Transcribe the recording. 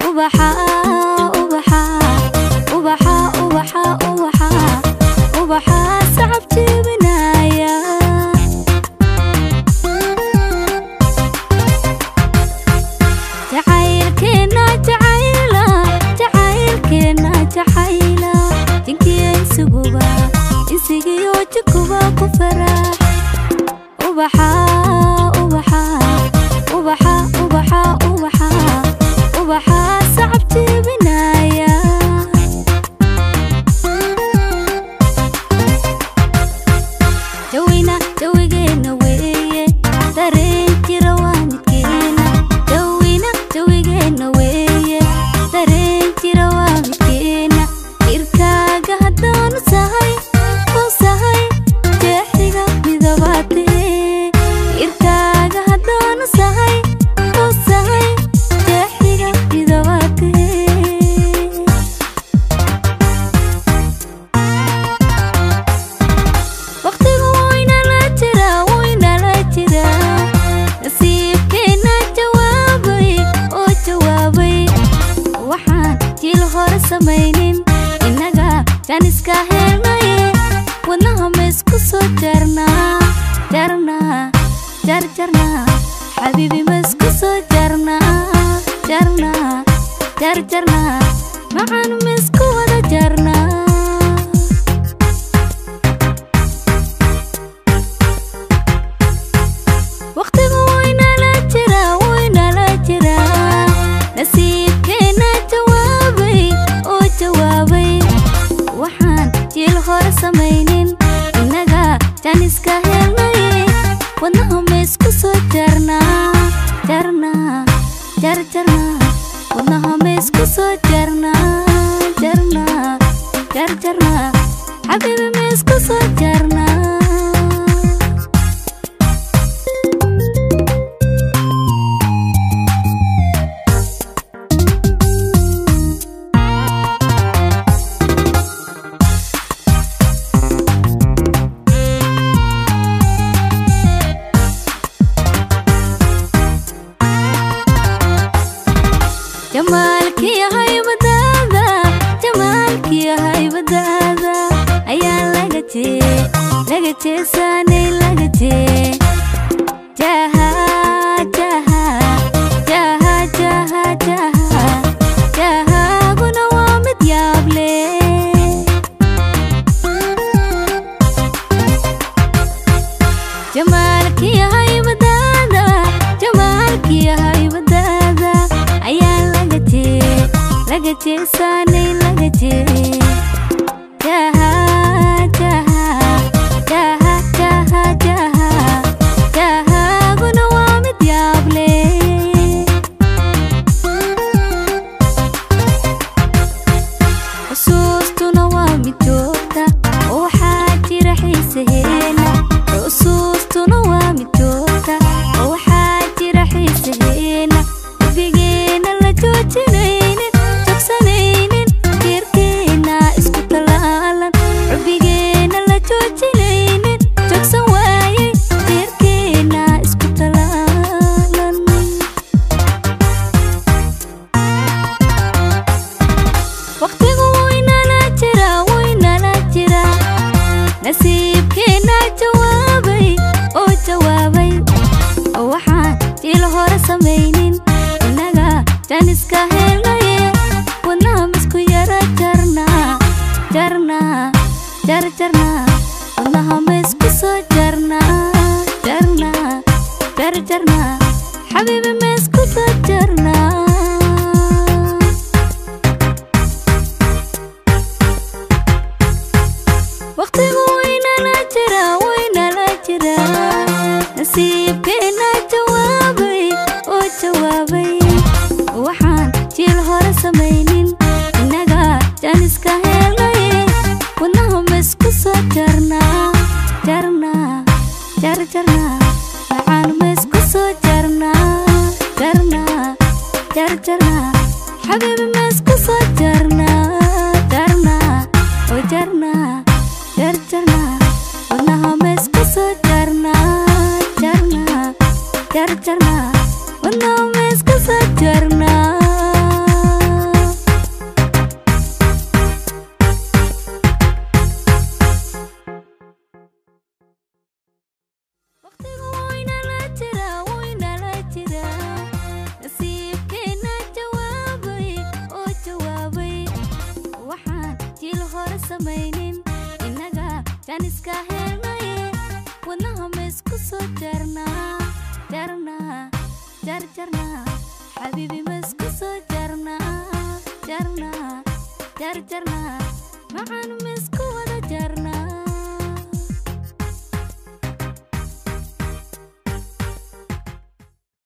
ubaxa ubaxa ubaxa ubaxa ubaxa ubaxa sacab jibinaya jacaylkeena jacayla jacaylkeena jacayla jinkiya isuguba isigiyo jikuba ku farax ubaxa ubaxa ubaxa ubaxa ubaxa ubaxa sacab jibinaya jawina jawigeena weeye dareen jira waa midkeena jawina jawigeena weeye dareen jira waa midkeena irkaaga haddaanu sahay oo sahay jeexiga midabaate irkaaga haddaanu sahay oo sahay jeexiga midabaate waqtigu waynala jira nasiibkeena jawaabay oo jawaabay waxaan jiil hore samaynin innaga jaan iska helnaye wadnaha ma isku soo jarnaa jarnaa jarjarnaa xabiibi ma isku soo jarnaa jarnaa jarjarnaa macaan ma isku wada jarnaa waqtigu waynala jira nasiibkeena jawaabay oo jawaabay waxaan jiil hore samaynin innaga jaan iska helnaye wadnaha ma isku soo jarnaa jarnaa jarjarnaa wadnaha ma isku soo jarnaa jarnaa jarjarnaa xabiibi ma isku soo jarnaa jamaalkii haybadaada ayaa laga jeesaanay laga jee jaha jaha jaha jaha jaha jahaaguna waa mid yaable jamaalkii haybadaada ayaa laga jeesaanay laga jee jaha jaha jaha jaha jaha jahaaguna waa mid yaable xusuustuna waa mid joogta oo waxaa jira xiisaheena xusuustuna waa mid joogta oo waxaa jira xiisaheena bigeena la joojinaynin jogsanaynin geerkeena isku talaalan bigeena la joojinaynin jogsan waayay geerkeena isku talaalan waqtigu waynala jira nasiibkeena jawaabay oo jawaabay waxaan jiil hore samaynin innaga jaan iska helnaye wadnaha ma isku yara jarnaa jarnaa jarjarnaa wadnaha ma isku soo jarnaa jarnaa jarjarnaa xabiibi ma isku soo jarnaa waqtigu waynala jira nasiibkeena jawaabay oo jawaabay waxaan jiil hore samaynin innaga jaan iska helnaye wadnaha ma isku soo jarnaa jarnaa jarjarnaa macaan ma isku soo jarnaa jarnaa jarjarnaa xabiibi ma isku soo jarnaa jarnaa oo jarnaa jarjarnaa wadnaha ma isku soo jarnaa jarnaa jarjarnaa wadnaha ma isku soo jarnaa samaynin inaga jan iska helnaye wadnaha ma isku soo jarnaa jarnaa حبيبي مسكسو جرنا معانا مسكو